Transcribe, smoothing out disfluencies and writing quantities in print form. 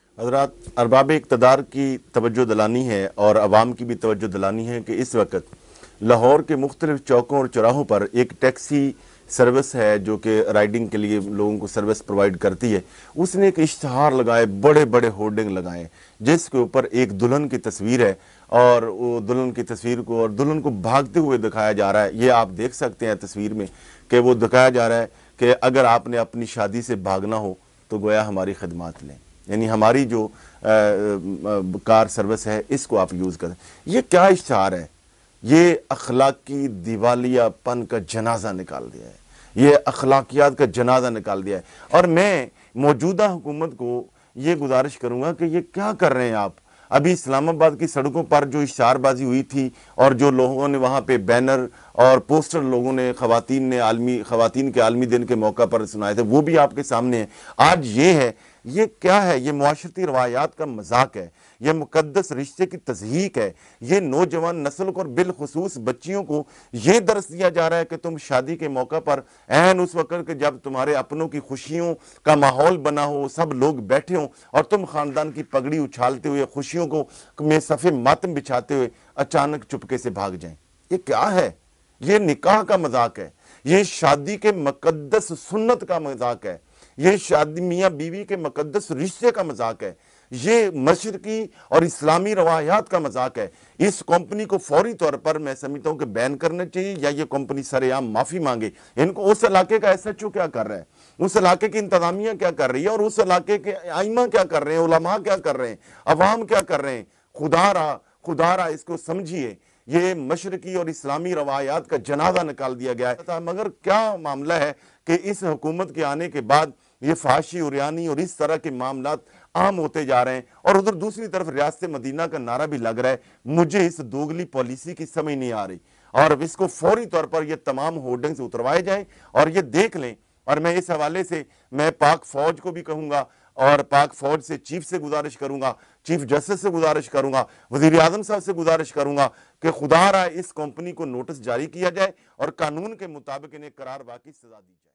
हज़रात, अरबाब इक़्तिदार की तवज्जो दिलानी है और अवाम की भी तवज्जो दिलानी है कि इस वक्त लाहौर के मुख्तलिफ चौकों और चौराहों पर एक टैक्सी सर्विस है जो कि राइडिंग के लिए लोगों को सर्विस प्रोवाइड करती है। उसने एक इश्तहार लगाए, बड़े बड़े होर्डिंग लगाए जिसके ऊपर एक दुल्हन की तस्वीर है और वो दुल्हन की तस्वीर को और दुल्हन को भागते हुए दिखाया जा रहा है। ये आप देख सकते हैं तस्वीर में कि वो दिखाया जा रहा है कि अगर आपने अपनी शादी से भागना हो तो गोया हमारी खिदमात लें, यानी हमारी जो कार सर्विस है इसको आप यूज़ करें। ये क्या इश्तिहार है? ये अखलाकी दिवालियापन का जनाजा निकाल दिया है, ये अखलाकियात का जनाजा निकाल दिया है। और मैं मौजूदा हुकूमत को ये गुजारिश करूँगा कि ये क्या कर रहे हैं आप। अभी इस्लामाबाद की सड़कों पर जो इश्तिहारबाजी हुई थी और जो लोगों ने वहाँ पे बैनर और पोस्टर लोगों ने ख़वातीन के आलमी दिन के मौका पर सुनाए थे, वो भी आपके सामने है। आज ये है, ये क्या है? ये मुआशरती रवायात का मजाक है, ये मुकद्दस रिश्ते की तज़हीक है। ये नौजवान नस्ल को और बिलखुसूस बच्चियों को ये दर्स दिया जा रहा है कि तुम शादी के मौका पर ऐन उस वक़्त के जब तुम्हारे अपनों की खुशियों का माहौल बना हो, सब लोग बैठे हों और तुम ख़ानदान की पगड़ी उछालते हुए खुशियों को में सफ़े मातम बिछाते हुए अचानक चुपके से भाग जाएं। ये क्या है? ये निकाह का मजाक है, ये शादी के मुकद्दस सुन्नत का मजाक है, ये शादी मियाँ बीवी के मुकद्दस रिश्ते का मजाक है, ये मशरकी और इस्लामी रवायात का मजाक है। इस कंपनी को फौरी तौर पर मैं समझता हूँ कि बैन करना चाहिए या ये कंपनी सरेआम माफ़ी मांगे। इनको उस इलाके का एसएचओ क्या कर रहा है, उस इलाके की इंतजामिया क्या कर रही है और उस इलाके के आइमा क्या कर रहे हैं, उलमा क्या कर रहे हैं, अवाम क्या कर रहे हैं। खुदारा इसको समझिए, ये मशरकी और इस्लामी रवायात का जनाजा निकाल दिया गया है। मगर क्या मामला है कि इस हुकूमत के आने के बाद ये फाशी उरियानी और इस तरह के मामलात आम होते जा रहे हैं और उधर दूसरी तरफ रियासत मदीना का नारा भी लग रहा है। मुझे इस दोगली पॉलिसी की समझ नहीं आ रही और इसको फौरी तौर पर ये तमाम होर्डिंग्स उतरवाए जाएं और ये देख लें। और मैं इस हवाले से मैं पाक फौज को भी कहूँगा और पाक फौज से चीफ से गुजारिश करूंगा, चीफ जस्टिस से गुजारिश करूंगा, वजीर आजम साहब से गुजारिश करूंगा कि खुदा रहा इस कंपनी को नोटिस जारी किया जाए और कानून के मुताबिक इन्हें करार वाकई सजा दी जाए।